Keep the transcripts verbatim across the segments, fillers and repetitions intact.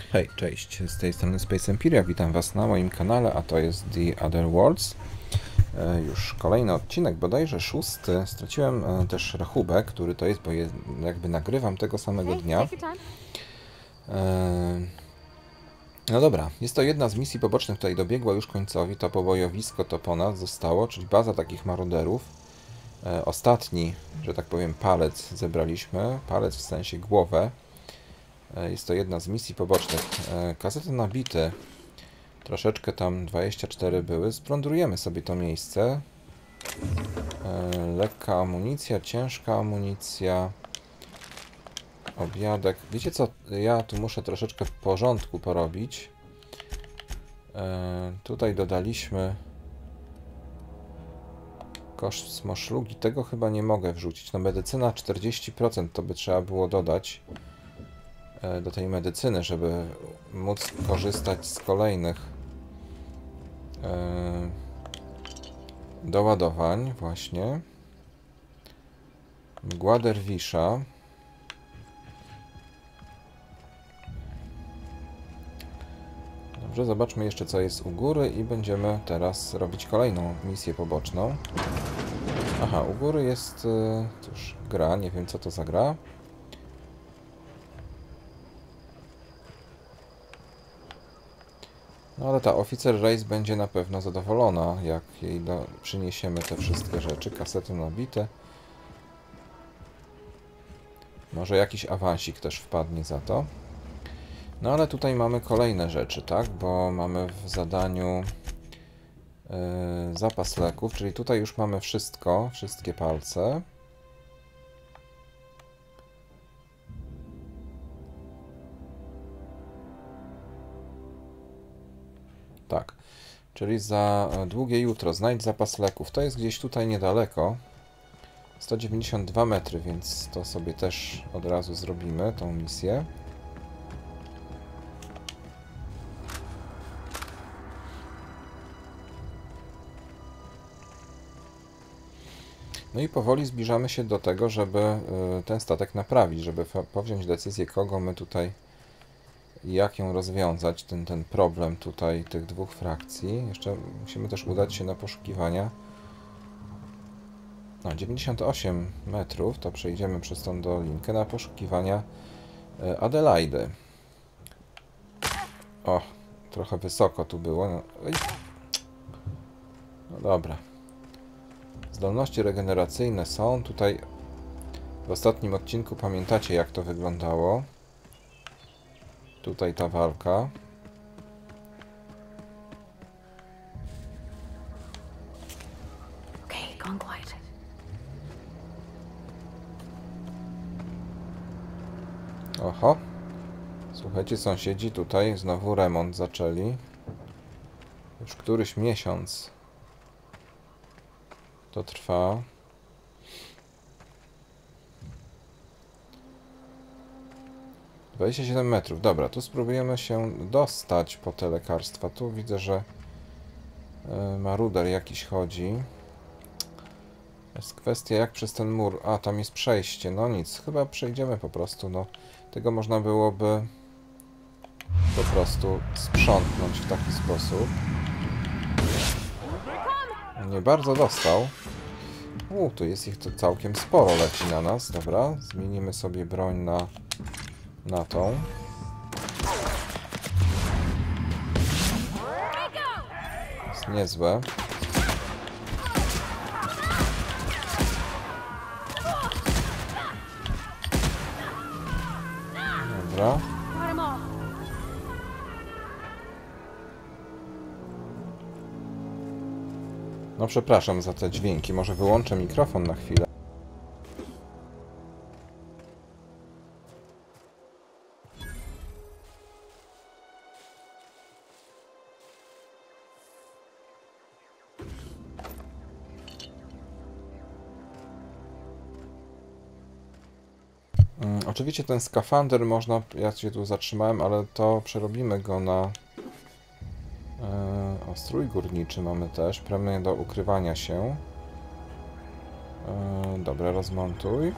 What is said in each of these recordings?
Hej, cześć, z tej strony Space Empyria, witam was na moim kanale, a to jest The Other Worlds. E, już kolejny odcinek, bodajże szósty. Straciłem e, też rachubę, który to jest, bo je, jakby nagrywam tego samego dnia. E, no dobra, jest to jedna z misji pobocznych, tutaj dobiegła już końcowi, to pobojowisko to po nas zostało, czyli baza takich maruderów. E, ostatni, że tak powiem, palec zebraliśmy, palec w sensie głowę. Jest to jedna z misji pobocznych. Kasety nabite. Troszeczkę tam dwadzieścia cztery były. Splądrujemy sobie to miejsce. Lekka amunicja, ciężka amunicja. Obiadek. Wiecie co? Ja tu muszę troszeczkę w porządku porobić. Tutaj dodaliśmy kosmoszlugi. Tego chyba nie mogę wrzucić. No medycyna czterdzieści procent to by trzeba było dodać do tej medycyny, żeby móc korzystać z kolejnych yy, doładowań właśnie. Mgła derwisza. Dobrze, zobaczmy jeszcze co jest u góry i będziemy teraz robić kolejną misję poboczną. Aha, u góry jest yy, cóż, gra, nie wiem co to za gra. No ale ta oficer Race będzie na pewno zadowolona, jak jej do... przyniesiemy te wszystkie rzeczy, kasety nabite. Może jakiś awansik też wpadnie za to. No ale tutaj mamy kolejne rzeczy, tak? Bo mamy w zadaniu yy, zapas leków, czyli tutaj już mamy wszystko, wszystkie palce. Tak, czyli za długie jutro znajdź zapas leków. To jest gdzieś tutaj niedaleko. sto dziewięćdziesiąt dwa metry, więc to sobie też od razu zrobimy, tą misję. No i powoli zbliżamy się do tego, żeby ten statek naprawić, żeby powziąć decyzję, kogo my tutaj... jak ją rozwiązać, ten, ten problem tutaj tych dwóch frakcji. Jeszcze musimy też udać się na poszukiwania. No, dziewięćdziesiąt osiem metrów, to przejdziemy przez tą dolinkę na poszukiwania Adelaidy. O, trochę wysoko tu było. No, no dobra. Zdolności regeneracyjne są. Tutaj w ostatnim odcinku pamiętacie, jak to wyglądało. Tutaj ta walka. Oho. Słuchajcie, sąsiedzi tutaj znowu remont zaczęli. Już któryś miesiąc to trwa. dwadzieścia siedem metrów. Dobra, tu spróbujemy się dostać po te lekarstwa. Tu widzę, że yy, maruder jakiś chodzi. Jest kwestia, jak przez ten mur... A, tam jest przejście. No nic, chyba przejdziemy po prostu. No, tego można byłoby po prostu sprzątnąć w taki sposób. Nie bardzo dostał. U, tu jest ich to całkiem sporo, leci na nas. Dobra, zmienimy sobie broń na... na tą. Jest niezłe. Dobra. No przepraszam za te dźwięki. Może wyłączę mikrofon na chwilę. Oczywiście ten skafander można, ja się tu zatrzymałem, ale to przerobimy go na e, o, strój górniczy mamy też, premię do ukrywania się. E, dobra, rozmontuj.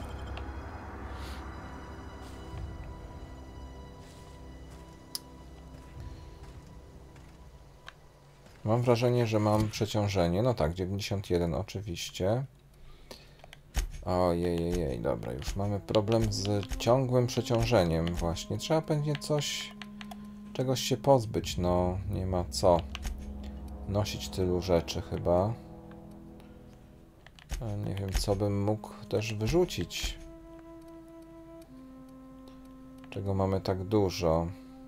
Mam wrażenie, że mam przeciążenie. No tak, dziewięćdziesiąt jeden oczywiście. Ojej, dobra, już mamy problem z ciągłym przeciążeniem właśnie. Trzeba będzie coś, czegoś się pozbyć, no nie ma co nosić tylu rzeczy chyba. Nie wiem, co bym mógł też wyrzucić. Czego mamy tak dużo?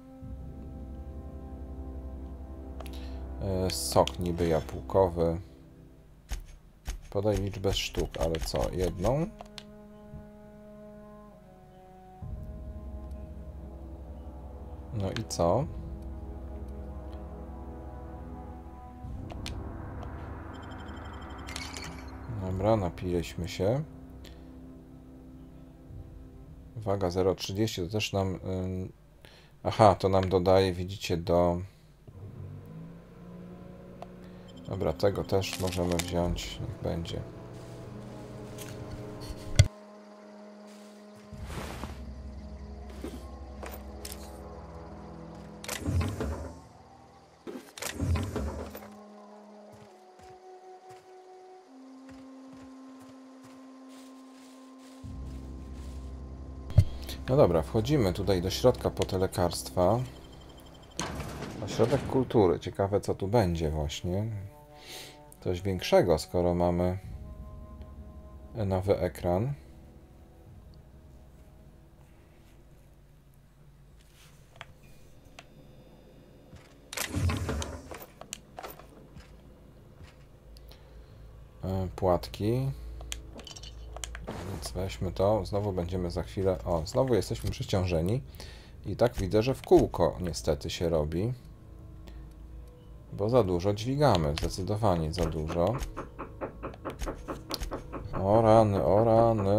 Sok niby jabłkowy. Podaj liczbę sztuk, ale co? Jedną? No i co? Dobra, napiliśmy się. Waga zero przecinek trzydzieści to też nam... Yy... Aha, to nam dodaje, widzicie, do... Dobra, tego też możemy wziąć, niech będzie. No dobra, wchodzimy tutaj do środka po te lekarstwa. Ośrodek kultury. Ciekawe, co tu będzie właśnie. Coś większego, skoro mamy nowy ekran. Płatki. Więc weźmy to. Znowu będziemy za chwilę... O, znowu jesteśmy przeciążeni. I tak widzę, że w kółko niestety się robi. Bo za dużo dźwigamy. Zdecydowanie za dużo. O rany, o rany.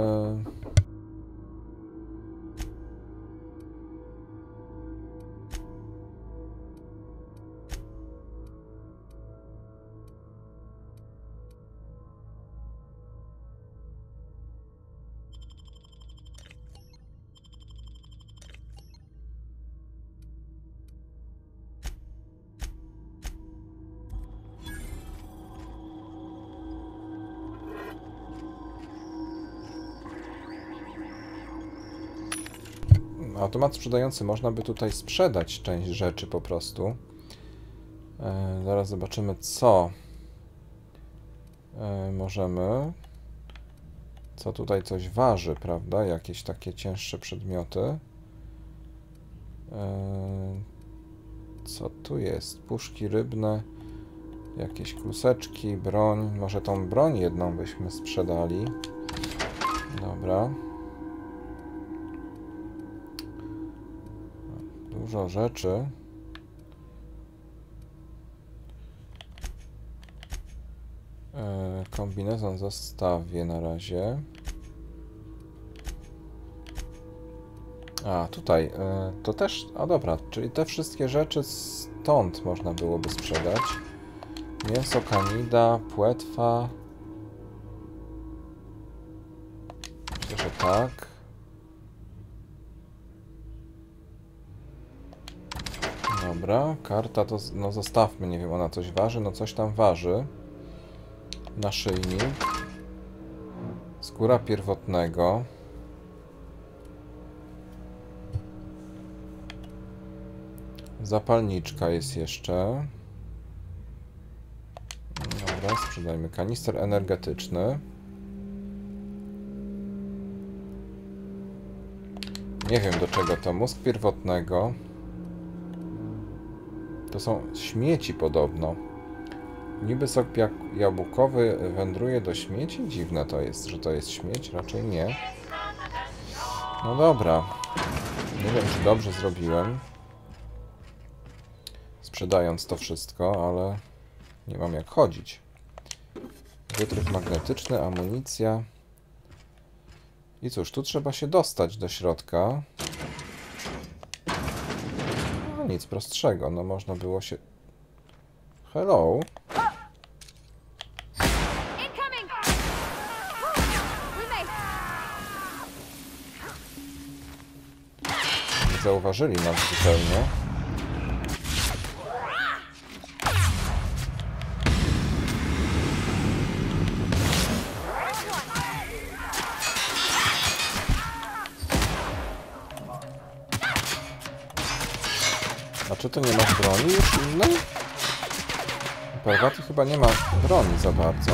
Automat sprzedający. Można by tutaj sprzedać część rzeczy po prostu. E, zaraz zobaczymy, co e, możemy. Co tutaj coś waży, prawda? Jakieś takie cięższe przedmioty. E, co tu jest? Puszki rybne. Jakieś kluseczki, broń. Może tą broń jedną byśmy sprzedali. Dobra. Dużo rzeczy. E, kombinezon zostawię na razie. A, tutaj. E, to też... A dobra, czyli te wszystkie rzeczy stąd można byłoby sprzedać. Mięso kanida, płetwa. Myślę, że tak. Dobra, karta to, no zostawmy, nie wiem, ona coś waży, no coś tam waży. Naszyjnik. Skóra pierwotnego. Zapalniczka jest jeszcze. Dobra, sprzedajmy kanister energetyczny. Nie wiem, do czego to. Mózg pierwotnego. To są śmieci podobno. Niby sok jabłkowy wędruje do śmieci? Dziwne to jest, że to jest śmieć. Raczej nie. No dobra. Nie wiem, czy dobrze zrobiłem. Sprzedając to wszystko, ale nie mam jak chodzić. Wytrych magnetyczny, amunicja. I cóż, tu trzeba się dostać do środka. No nic prostszego, no można było się... Hello? Nie zauważyli nas zupełnie. A czy to nie masz broni już innej? Parvati chyba nie ma broni za bardzo.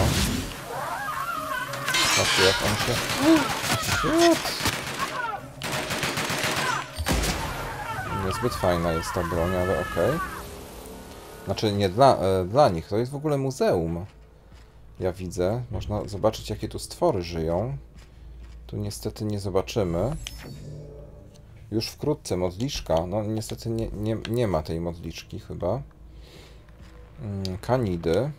Patrzcie jak on się... Shit. Niezbyt fajna jest ta broń, ale okej. Okay. Znaczy nie dla, e, dla nich, to jest w ogóle muzeum. Ja widzę, można zobaczyć jakie tu stwory żyją. Tu niestety nie zobaczymy. Już wkrótce modliszka, no niestety nie, nie, nie ma tej modliczki chyba. Mm, kanidy.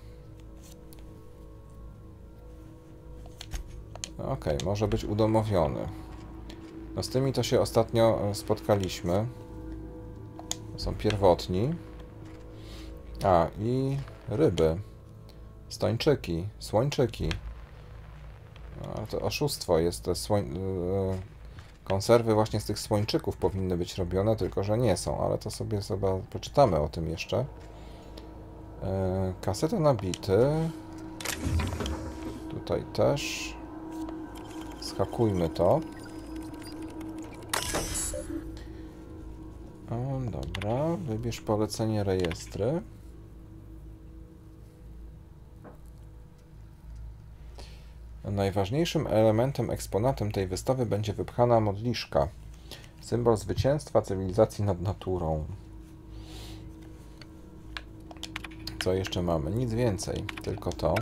Okej, okay, może być udomowiony. No z tymi to się ostatnio spotkaliśmy. To są pierwotni. A, i ryby. Stończyki, słończyki. A, to oszustwo jest. Te słoń... Konserwy właśnie z tych słończyków powinny być robione, tylko że nie są, ale to sobie sobie poczytamy o tym jeszcze. E, kaseta na bity. Tutaj też. Schakujmy to. O, dobra, wybierz polecenie rejestry. Najważniejszym elementem, eksponatem tej wystawy będzie wypchana modliszka. Symbol zwycięstwa cywilizacji nad naturą. Co jeszcze mamy? Nic więcej, tylko to.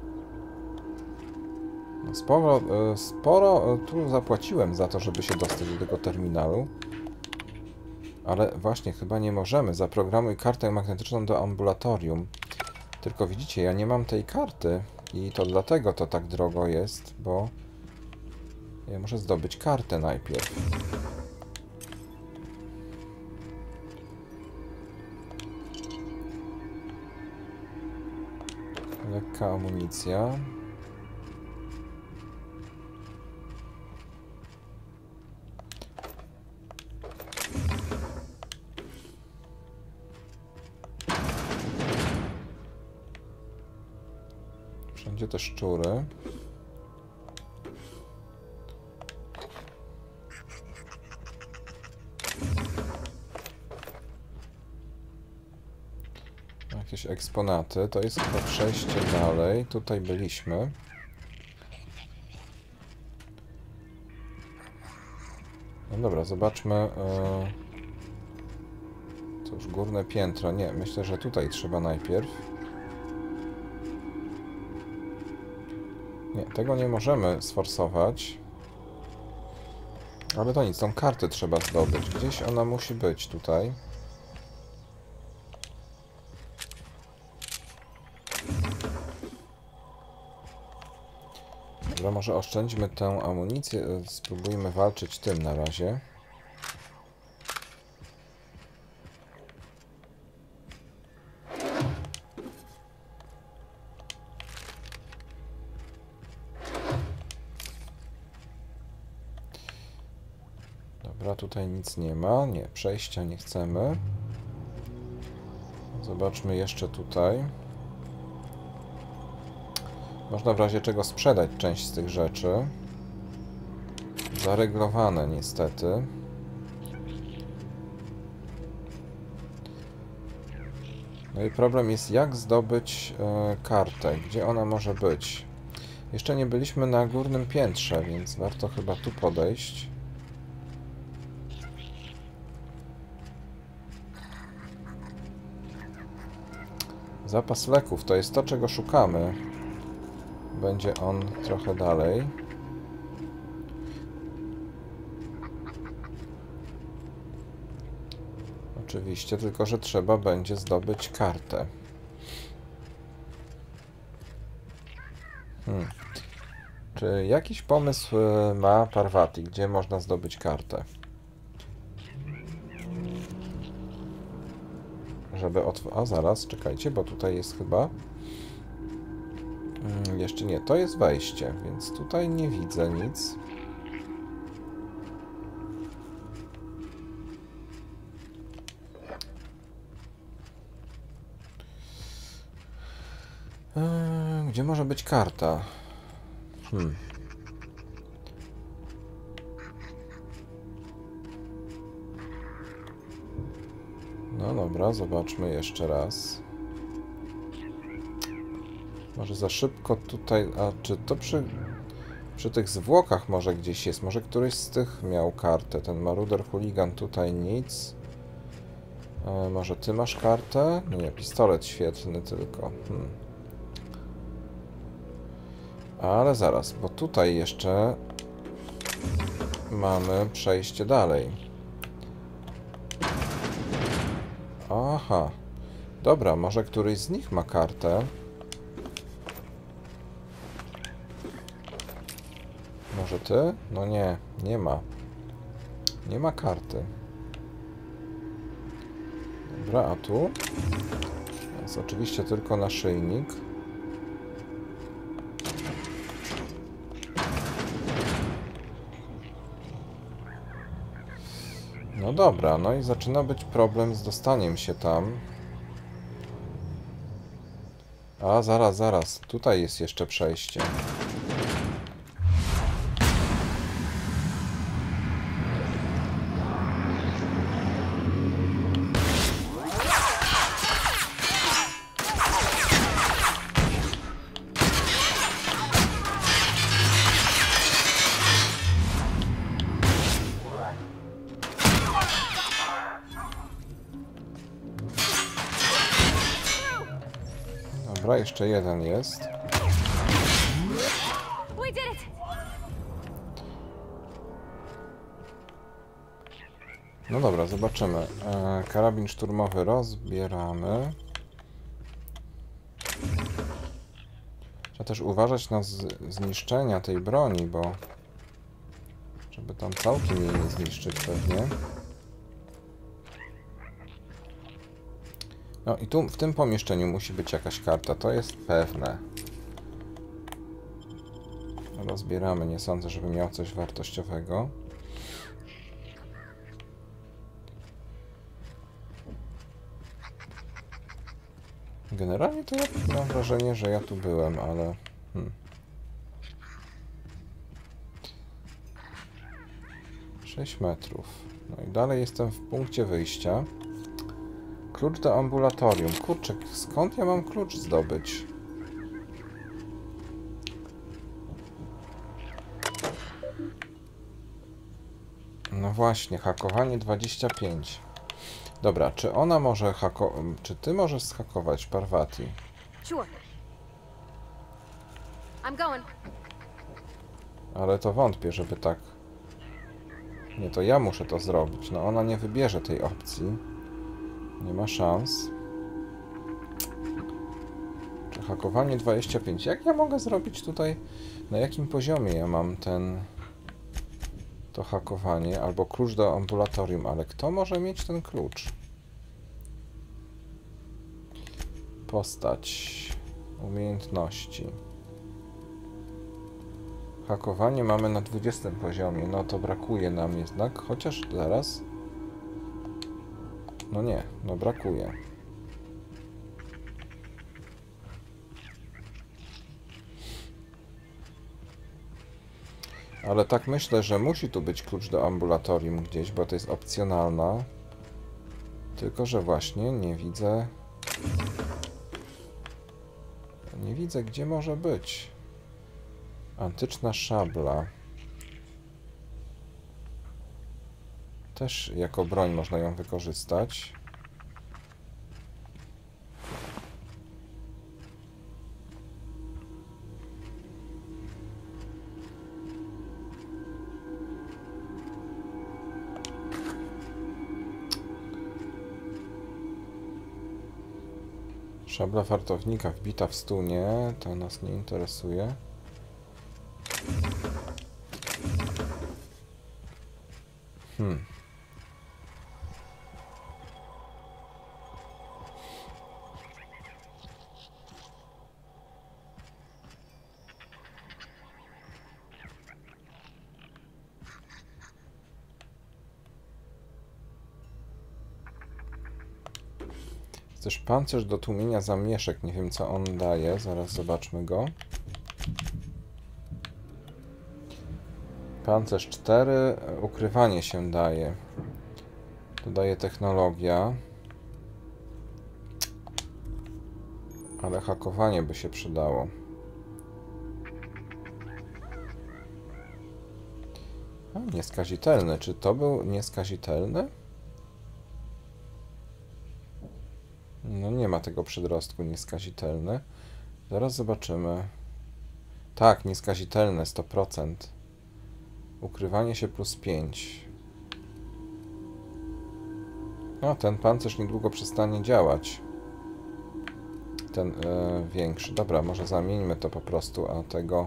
Sporo, sporo tu zapłaciłem za to, żeby się dostać do tego terminalu. Ale właśnie, chyba nie możemy. Zaprogramuj kartę magnetyczną do ambulatorium. Tylko widzicie, ja nie mam tej karty. I to dlatego to tak drogo jest, bo ja muszę zdobyć kartę najpierw. Lekka amunicja. Wszędzie te szczury. Jakieś eksponaty. To jest chyba przejście dalej. Tutaj byliśmy. No dobra, zobaczmy. Cóż, górne piętro. Nie, myślę, że tutaj trzeba najpierw. Nie, tego nie możemy sforsować. Ale to nic, tą kartę trzeba zdobyć. Gdzieś ona musi być tutaj. Dobra, może oszczędźmy tę amunicję. Spróbujmy walczyć tym na razie. Dobra, tutaj nic nie ma. Nie, przejścia nie chcemy. Zobaczmy jeszcze tutaj. Można w razie czego sprzedać część z tych rzeczy. Zareglowane niestety. No i problem jest, jak zdobyć e, kartę. Gdzie ona może być? Jeszcze nie byliśmy na górnym piętrze, więc warto chyba tu podejść. Zapas leków to jest to, czego szukamy. Będzie on trochę dalej. Oczywiście, tylko że trzeba będzie zdobyć kartę. Hmm. Czy jakiś pomysł ma Parvati, gdzie można zdobyć kartę? Żeby otworzyć... A zaraz, czekajcie, bo tutaj jest chyba... Hmm, jeszcze nie, to jest wejście, więc tutaj nie widzę nic. Eee, gdzie może być karta? Hmm. No dobra, zobaczmy jeszcze raz. Może za szybko tutaj... A czy to przy... Przy tych zwłokach może gdzieś jest? Może któryś z tych miał kartę? Ten maruder chuligan tutaj nic. E, może ty masz kartę? No nie, pistolet świetlny tylko. Hmm. Ale zaraz, bo tutaj jeszcze mamy przejście dalej. Aha. Dobra, może któryś z nich ma kartę. Może ty? No nie, nie ma. Nie ma karty. Dobra, a tu? Jest oczywiście tylko naszyjnik. No dobra, no i zaczyna być problem z dostaniem się tam. A, zaraz, zaraz. Tutaj jest jeszcze przejście. Dobra, jeszcze jeden jest. No dobra, zobaczymy. E, karabin szturmowy rozbieramy. Trzeba też uważać na zniszczenia tej broni, bo... Żeby tam całkiem jej nie zniszczyć pewnie. No i tu w tym pomieszczeniu musi być jakaś karta, to jest pewne. Rozbieramy, nie sądzę, żeby miał coś wartościowego. Generalnie to ja mam wrażenie, że ja tu byłem, ale... Hmm. sześć metrów. No i dalej jestem w punkcie wyjścia. Klucz do ambulatorium. Kurczę, skąd ja mam klucz zdobyć? No właśnie, hakowanie dwadzieścia pięć. Dobra, czy ona może hako... Czy ty możesz schakować, Parvati? Sure. I'm going. Ale to wątpię, żeby tak... Nie, to ja muszę to zrobić. No ona nie wybierze tej opcji. Nie ma szans. Czy hakowanie dwadzieścia pięć? Jak ja mogę zrobić tutaj? Na jakim poziomie ja mam ten... To hakowanie? Albo klucz do ambulatorium. Ale kto może mieć ten klucz? Postać. Umiejętności. Hakowanie mamy na dwudziestym poziomie. No to brakuje nam jednak. Chociaż zaraz... No nie, no brakuje. Ale tak myślę, że musi tu być klucz do ambulatorium gdzieś, bo to jest opcjonalna. Tylko że właśnie nie widzę... Nie widzę, gdzie może być. Antyczna szabla. Też jako broń można ją wykorzystać. Szabla wartownika wbita w stunie. To nas nie interesuje. Hmm. Też pancerz do tłumienia zamieszek. Nie wiem, co on daje. Zaraz zobaczmy go. Pancerz cztery. Ukrywanie się daje. Dodaje technologia. Ale hakowanie by się przydało. A, nieskazitelny. Czy to był nieskazitelny? No nie ma tego przedrostku nieskazitelny. Zaraz zobaczymy. Tak, nieskazitelne sto procent. Ukrywanie się plus pięć. No, ten pancerz niedługo przestanie działać. Ten e, większy. Dobra, może zamieńmy to po prostu, a tego...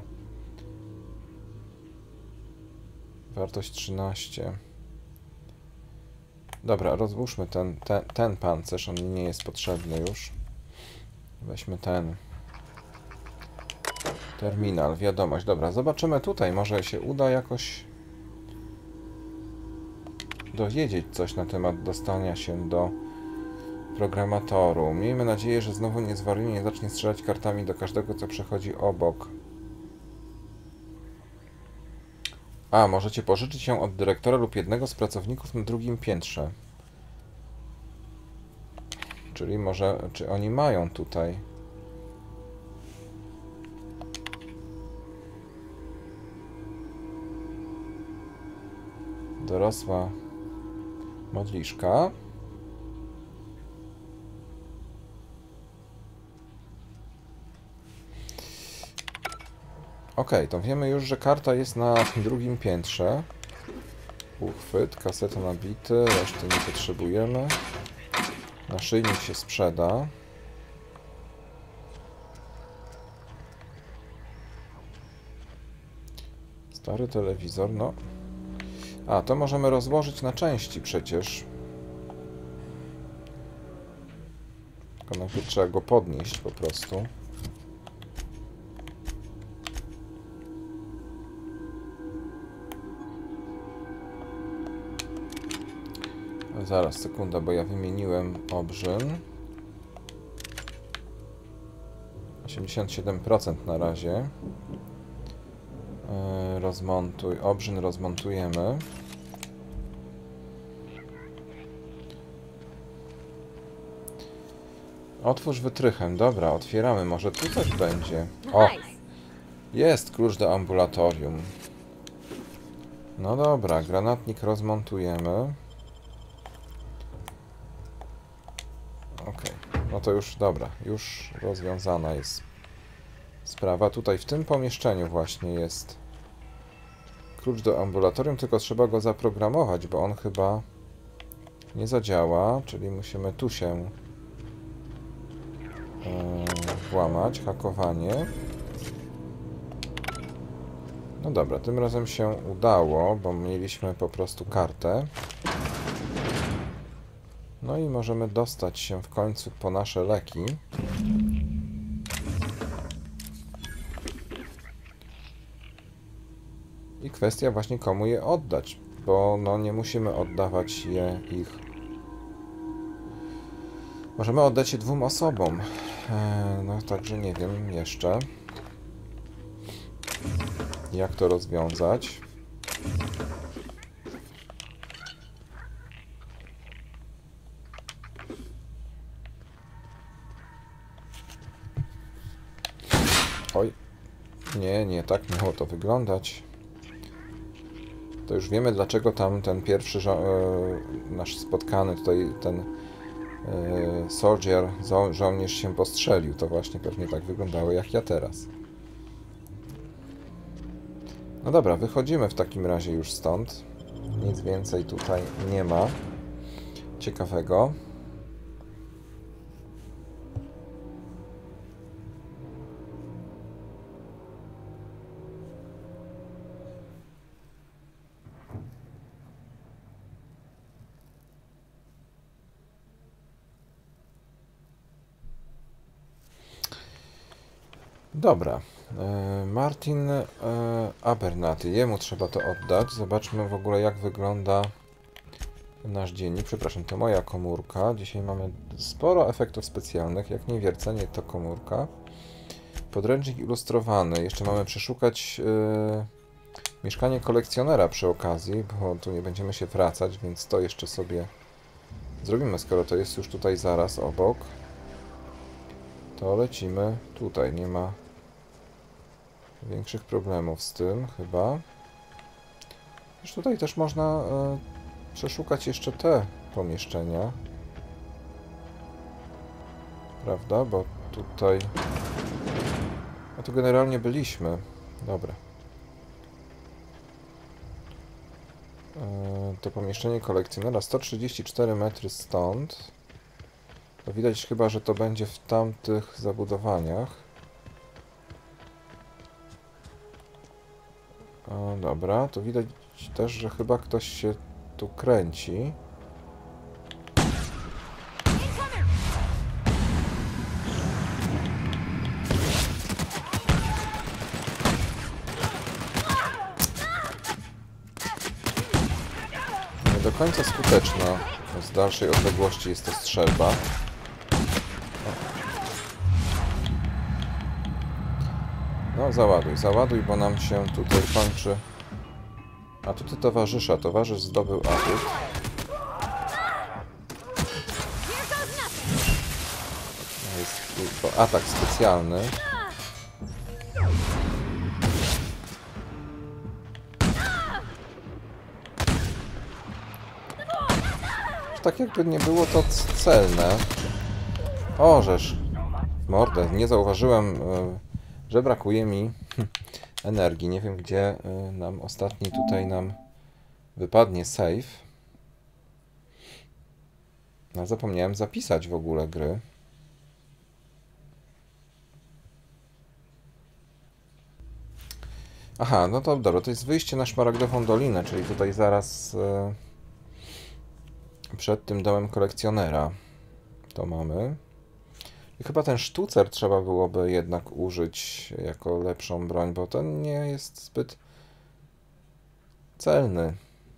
Wartość trzynaście. Dobra, rozłóżmy ten, ten, ten pancerz, on mi nie jest potrzebny już. Weźmy ten. Terminal, wiadomość. Dobra, zobaczymy tutaj, może się uda jakoś dowiedzieć coś na temat dostania się do programatoru. Miejmy nadzieję, że znowu nie zwariuje, nie zacznie strzelać kartami do każdego, co przechodzi obok. A, możecie pożyczyć ją od dyrektora lub jednego z pracowników na drugim piętrze. Czyli może, czy oni mają tutaj... Dorosła modliszka. Ok, to wiemy już, że karta jest na drugim piętrze. Uchwyt, kaseta nabity, reszty nie potrzebujemy. Naszyjnik się sprzeda. Stary telewizor, no. A, to możemy rozłożyć na części przecież. Tylko najpierw trzeba go podnieść po prostu. Zaraz, sekunda, bo ja wymieniłem obrzyn. osiemdziesiąt siedem procent na razie. Yy, rozmontuj. Obrzyn rozmontujemy. Otwórz wytrychem. Dobra, otwieramy. Może tu coś będzie. O! Jest klucz do ambulatorium. No dobra, granatnik rozmontujemy. No to już, dobra, już rozwiązana jest sprawa. Tutaj w tym pomieszczeniu właśnie jest klucz do ambulatorium, tylko trzeba go zaprogramować, bo on chyba nie zadziała, czyli musimy tu się yy, włamać, hakowanie. No dobra, tym razem się udało, bo mieliśmy po prostu kartę. No i możemy dostać się w końcu po nasze leki. I kwestia właśnie komu je oddać, bo no nie musimy oddawać je ich. Możemy oddać je dwóm osobom. Eee, no także nie wiem jeszcze, jak to rozwiązać. Oj, nie, nie, tak miało to wyglądać. To już wiemy, dlaczego tam ten pierwszy żo e, nasz spotkany tutaj, ten e, soldier, żo żołnierz się postrzelił. To właśnie pewnie tak wyglądało, jak ja teraz. No dobra, wychodzimy w takim razie już stąd. Nic więcej tutaj nie ma ciekawego. Dobra, Martin Abernathy, jemu trzeba to oddać. Zobaczmy w ogóle, jak wygląda nasz dziennik. Przepraszam, to moja komórka. Dzisiaj mamy sporo efektów specjalnych. Jak nie wiercę, nie to komórka. Podręcznik ilustrowany. Jeszcze mamy przeszukać yy, mieszkanie kolekcjonera przy okazji, bo tu nie będziemy się wracać, więc to jeszcze sobie zrobimy, skoro to jest już tutaj zaraz obok. to lecimy tutaj. Nie ma większych problemów z tym chyba. Już tutaj też można e, przeszukać jeszcze te pomieszczenia. Prawda? Bo tutaj... A tu generalnie byliśmy. Dobra. E, to pomieszczenie kolekcjonera sto trzydzieści cztery metry stąd. To widać chyba, że to będzie w tamtych zabudowaniach. O, dobra, to widać też, że chyba ktoś się tu kręci. Nie do końca skuteczna. Z dalszej odległości jest to strzelba. No, załaduj, załaduj, bo nam się tutaj kończy. A tutaj towarzysza. Towarzysz zdobył atut. Jest tylko atak specjalny. Tak jakby nie było to celne. Orzesz. Mordę, nie zauważyłem, że brakuje mi energii. Nie wiem, gdzie nam ostatni tutaj nam wypadnie save. No, zapomniałem zapisać w ogóle gry. Aha, no to dobra, to jest wyjście na Szmaragdową Dolinę, czyli tutaj zaraz e, przed tym domem kolekcjonera to mamy. I chyba ten sztucer trzeba byłoby jednak użyć jako lepszą broń, bo ten nie jest zbyt celny.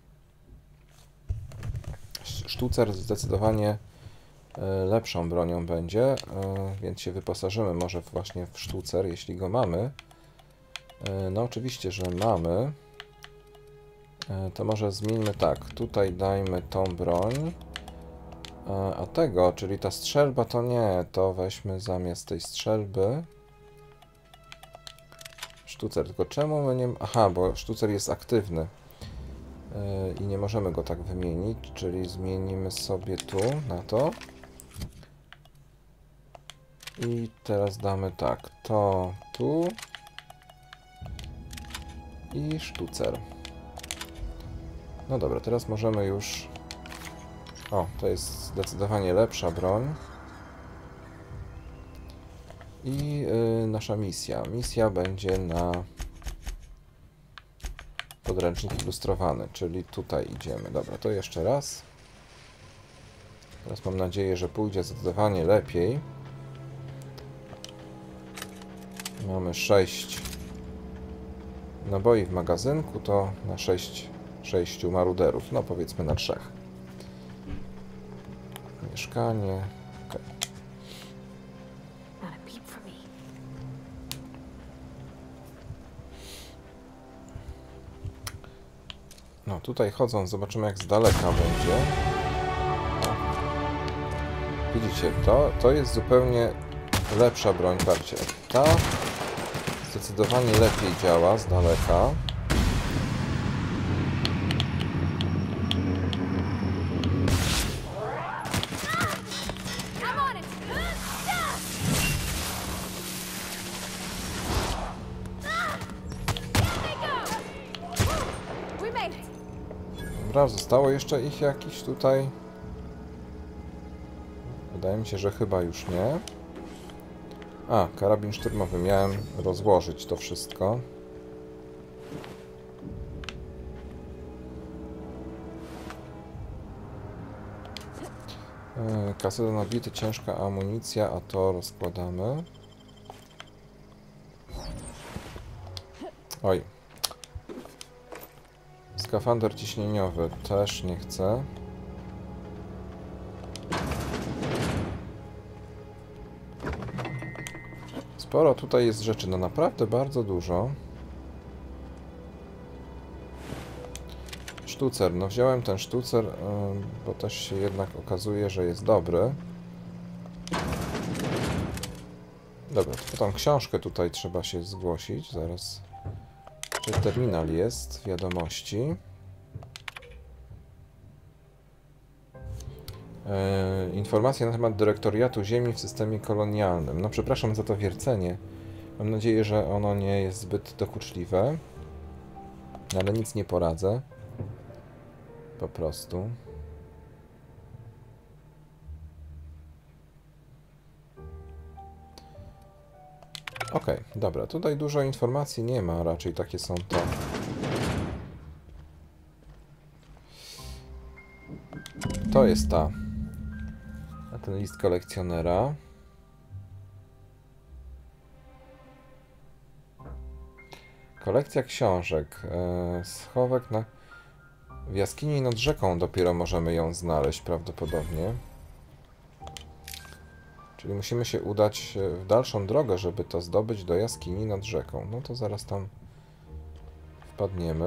Sztucer zdecydowanie lepszą bronią będzie, więc się wyposażymy może właśnie w sztucer, jeśli go mamy. No oczywiście, że mamy. To może zmieńmy tak, tutaj dajmy tą broń. A tego, czyli ta strzelba, to nie, to weźmy zamiast tej strzelby sztucer. Tylko czemu my nie... Aha, bo sztucer jest aktywny yy, i nie możemy go tak wymienić, czyli zmienimy sobie tu na to. I teraz damy tak, to tu i sztucer. No dobra, teraz możemy już... O, to jest zdecydowanie lepsza broń. I yy, nasza misja. Misja będzie na podręcznik ilustrowany, czyli tutaj idziemy. Dobra, to jeszcze raz. Teraz mam nadzieję, że pójdzie zdecydowanie lepiej. Mamy sześć naboi w magazynku, to na sześć, sześciu maruderów. No powiedzmy na trzech. Mieszkanie. Okay. No tutaj chodząc, zobaczymy jak z daleka będzie. No. Widzicie, to, to jest zupełnie lepsza broń. Patrzcie, ta zdecydowanie lepiej działa z daleka. Dobra, zostało jeszcze ich jakiś tutaj. Wydaje mi się, że chyba już nie. A, karabin szturmowy. Miałem rozłożyć to wszystko. Yy, kaseta nabity, ciężka amunicja, a to rozkładamy. Oj. Skafander ciśnieniowy też nie chcę. Sporo tutaj jest rzeczy, no naprawdę bardzo dużo. Sztucer, no wziąłem ten sztucer, bo też się jednak okazuje, że jest dobry. Dobra, to tą książkę tutaj trzeba się zgłosić. Zaraz. Czy terminal jest? Wiadomości. Yy, informacje na temat dyrektoriatu Ziemi w systemie kolonialnym. No przepraszam za to wiercenie. Mam nadzieję, że ono nie jest zbyt dokuczliwe. Ale nic nie poradzę. Po prostu. Okej, okay, dobra. Tutaj dużo informacji nie ma. Raczej takie są to. To jest ta. A ten list kolekcjonera. Kolekcja książek. Yy, schowek na... W jaskini nad rzeką dopiero możemy ją znaleźć prawdopodobnie. Czyli musimy się udać w dalszą drogę, żeby to zdobyć do jaskini nad rzeką. No to zaraz tam wpadniemy.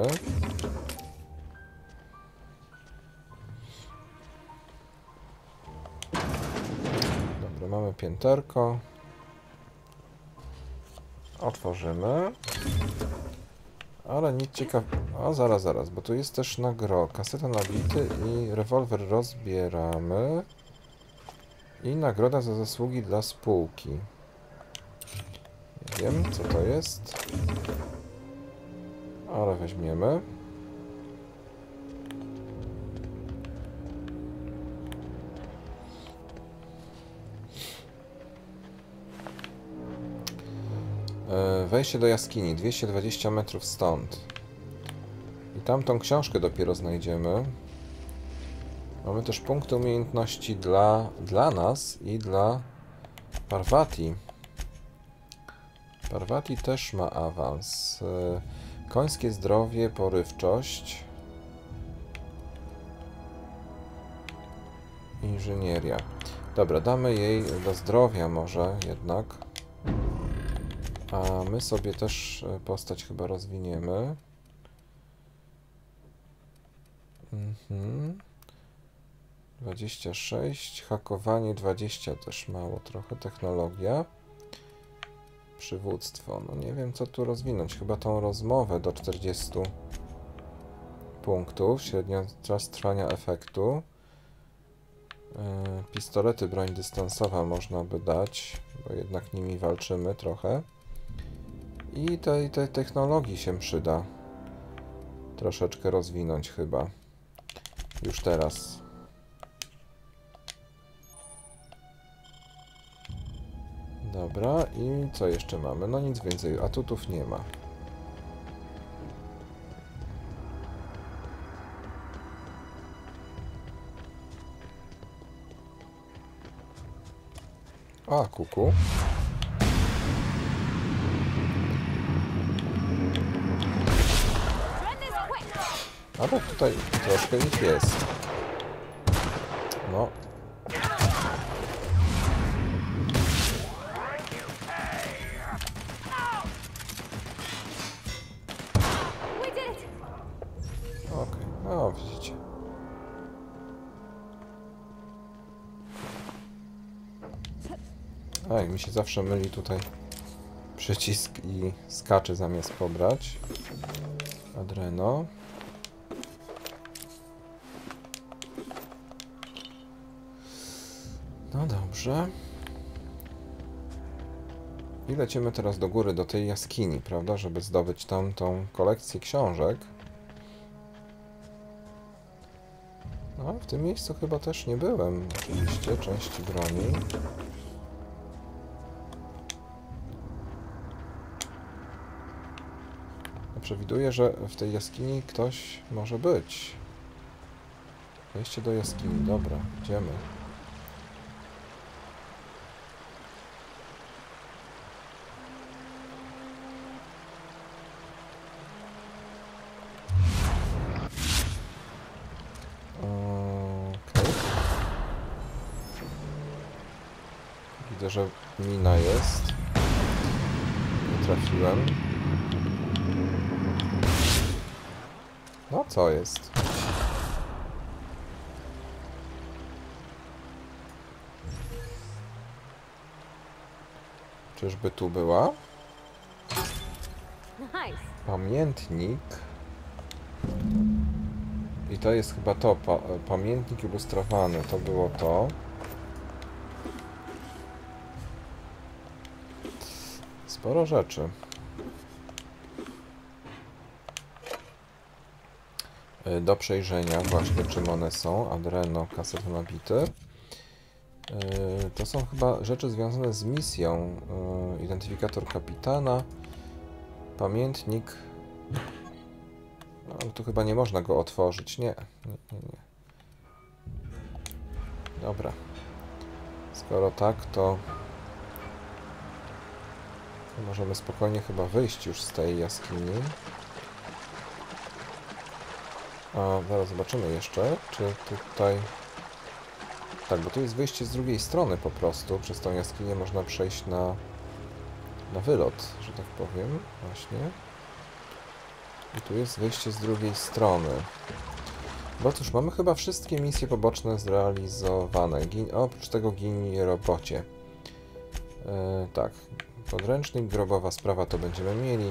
Dobra, mamy pięterko. Otworzymy. Ale nic ciekawego. A zaraz, zaraz, bo tu jest też nagro. Kaseta na bity i rewolwer rozbieramy. I nagroda za zasługi dla spółki. Nie wiem, co to jest. Ale weźmiemy. Wejście do jaskini, dwieście dwadzieścia metrów stąd. I tamtą książkę dopiero znajdziemy. Mamy też punkty umiejętności dla, dla nas i dla Parvati. Parvati też ma awans. Końskie zdrowie, porywczość. Inżynieria. Dobra, damy jej do zdrowia może jednak. A my sobie też postać chyba rozwiniemy. Mhm. dwadzieścia sześć, hakowanie dwadzieścia, też mało trochę, technologia. Przywództwo, no nie wiem co tu rozwinąć, chyba tą rozmowę do czterdziestu punktów, średnio czas trwania efektu. Yy, pistolety, broń dystansowa można by dać, bo jednak nimi walczymy trochę. I tej, tej technologii się przyda troszeczkę rozwinąć chyba. Już teraz. Dobra, i co jeszcze mamy? No nic więcej, atutów nie ma. A, kuku. Ale tutaj troszkę ich jest. No. Okej, no widzicie. A, jak mi się zawsze myli tutaj przycisk i skacze zamiast pobrać. Adreno. No dobrze. I lecimy teraz do góry, do tej jaskini, prawda, żeby zdobyć tam tą kolekcję książek. No, w tym miejscu chyba też nie byłem, oczywiście, części broni. Ja przewiduję, że w tej jaskini ktoś może być. Wejście do jaskini, dobra, idziemy. Widzę, że mina jest. Nie trafiłem. No co jest? Czyżby tu była? Nice. Pamiętnik. I to jest chyba to. Pa pamiętnik ilustrowany. To było to. Sporo rzeczy. Do przejrzenia właśnie, czym one są. Adreno, kaset nabity. To są chyba rzeczy związane z misją. Identyfikator kapitana. Pamiętnik. No, tu chyba nie można go otworzyć. Nie. Nie, nie, nie. Dobra. Skoro tak, to możemy spokojnie chyba wyjść już z tej jaskini. A zaraz zobaczymy jeszcze, czy tutaj... Tak, bo tu jest wyjście z drugiej strony po prostu. Przez tą jaskinię można przejść na, na wylot, że tak powiem. Właśnie. I tu jest wyjście z drugiej strony. Bo cóż, mamy chyba wszystkie misje poboczne zrealizowane. Gin... Oprócz tego gini robocie. Yy, tak. Podręcznik, grobowa sprawa to będziemy mieli.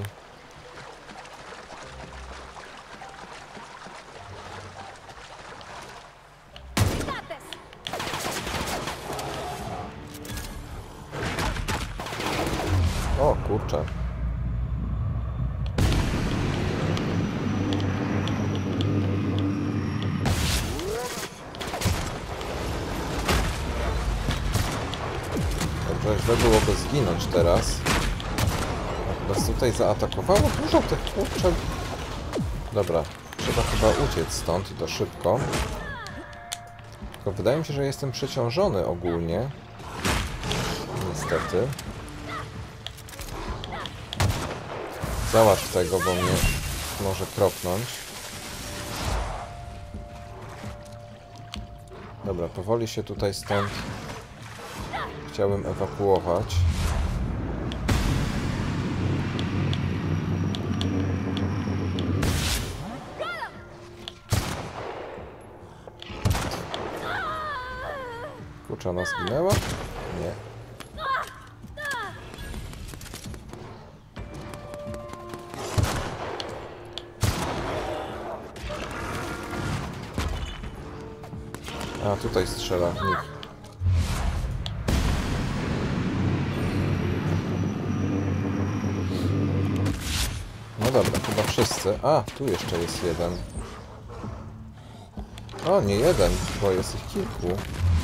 O kurczę. Dobrze, źle byłoby zginąć teraz. Nas tutaj zaatakowało dużo tych kurczę. Dobra, trzeba chyba uciec stąd i to szybko. Tylko wydaje mi się, że jestem przeciążony ogólnie. Niestety. Załatw tego, bo mnie może kropnąć. Dobra, powoli się tutaj stąd chciałem ewakuować. Kurczę, ona zginęła? Nie. A, tutaj strzela w nich. No dobra, chyba wszyscy. A, tu jeszcze jest jeden. O, nie jeden, bo jest ich kilku.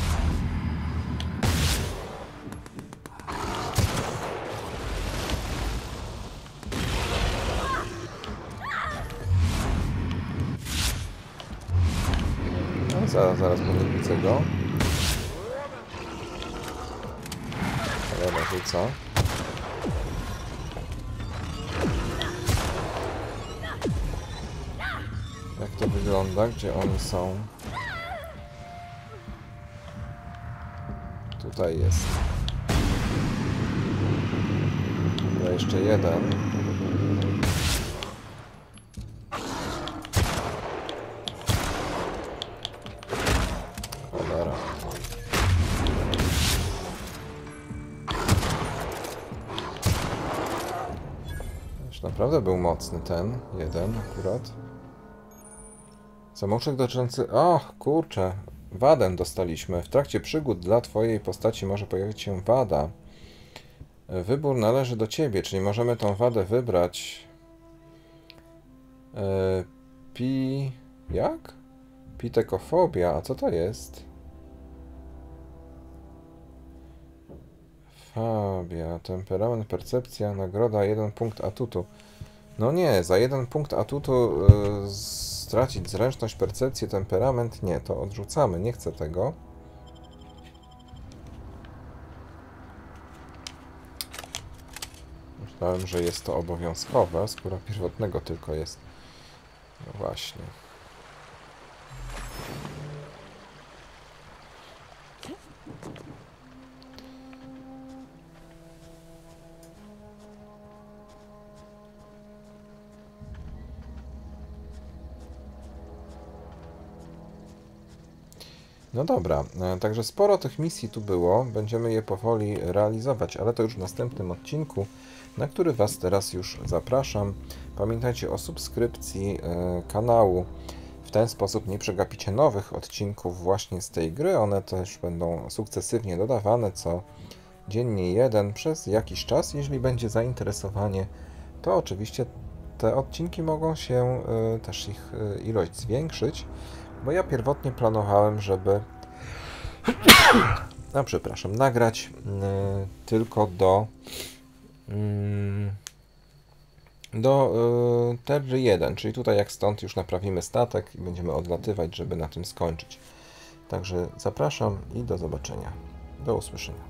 No, zaraz, zaraz, bo nie widzę go. Dobra, rzuca. Jak to wygląda? Gdzie oni są? Tutaj jest. Dobra, jeszcze jeden. Cholera. Już naprawdę był mocny ten jeden akurat. Samouczek dotyczący... O, kurczę. Wadę dostaliśmy. W trakcie przygód dla twojej postaci może pojawić się wada. Wybór należy do ciebie, czyli możemy tą wadę wybrać. Yy, pi... Jak? Pitekofobia. A co to jest? Fabia. Temperament, percepcja, nagroda, jeden punkt atutu. No nie, za jeden punkt atutu yy, stracić zręczność, percepcję, temperament. Nie, to odrzucamy. Nie chcę tego. Myślałem, że jest to obowiązkowe, skóra pierwotnego tylko jest. No właśnie. No dobra, e, także sporo tych misji tu było, będziemy je powoli realizować, ale to już w następnym odcinku, na który Was teraz już zapraszam. Pamiętajcie o subskrypcji e, kanału, w ten sposób nie przegapicie nowych odcinków właśnie z tej gry, one też będą sukcesywnie dodawane, co dziennie jeden przez jakiś czas. Jeśli będzie zainteresowanie, to oczywiście te odcinki mogą się, y, też ich y, ilość zwiększyć, bo ja pierwotnie planowałem, żeby no przepraszam, nagrać y, tylko do y, do y, Terry jeden, czyli tutaj jak stąd już naprawimy statek i będziemy odlatywać, żeby na tym skończyć. Także zapraszam i do zobaczenia. Do usłyszenia.